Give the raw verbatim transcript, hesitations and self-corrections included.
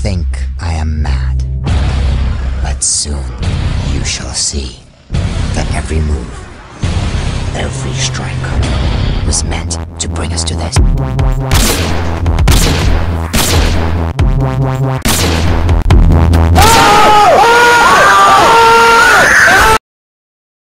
think I am mad, but soon you shall see that every move, every strike was meant to bring us to this.